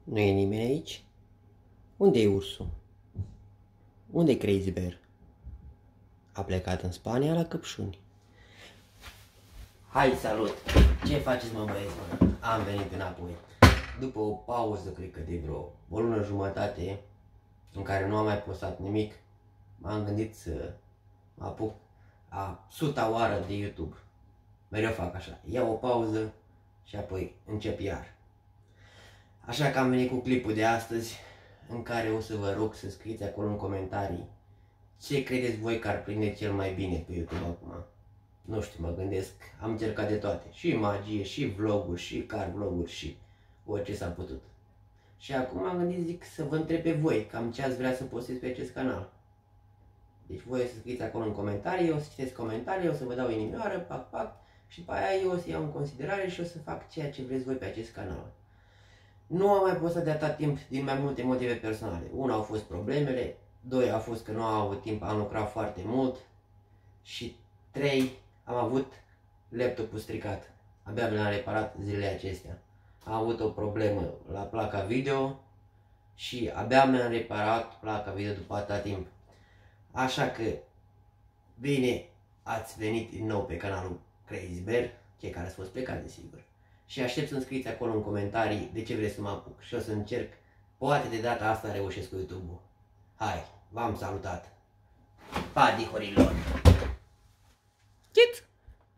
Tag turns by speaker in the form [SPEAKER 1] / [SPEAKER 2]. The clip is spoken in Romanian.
[SPEAKER 1] Nu e nimeni aici? Unde e ursul? Unde e Crazy Bear? A plecat în Spania la căpșuni. Hai, salut! Ce faceți, mă, băieți, mă? Am venit înapoi. După o pauză, cred că de vreo o lună jumătate, în care nu am mai postat nimic, m-am gândit să mă apuc a 100-a oară de YouTube. Mereu fac așa. Iau o pauză și apoi încep iar. Așa că am venit cu clipul de astăzi, în care o să vă rog să scrieți acolo în comentarii ce credeți voi că ar prinde cel mai bine pe YouTube acum. Nu știu, mă gândesc, am încercat de toate. Și magie, și vloguri, și car vloguri, și orice s-a putut. Și acum am gândit, zic, să vă întreb pe voi cam ce ați vrea să postez pe acest canal. Deci voi o să scrieți acolo în comentarii, eu o să citesc comentarii, o să vă dau inimioară, pac, pac, și după aia eu o să iau în considerare și o să fac ceea ce vreți voi pe acest canal. Nu am mai postat de atât timp din mai multe motive personale. Una au fost problemele, doi a fost că nu am avut timp, am lucrat foarte mult și trei, am avut laptopul stricat. Abia l-am reparat zilele acestea. Am avut o problemă la placa video și abia mi-am reparat placa video după atâta timp. Așa că, bine ați venit din nou pe canalul Crazy Bear, cei care ați fost plecați, desigur. Și aștept să-mi scrieți acolo în comentarii de ce vreți să mă apuc și o să încerc, poate de data asta reușesc cu YouTube-ul. Hai, v-am salutat! Pa, dihorilor!
[SPEAKER 2] Chit!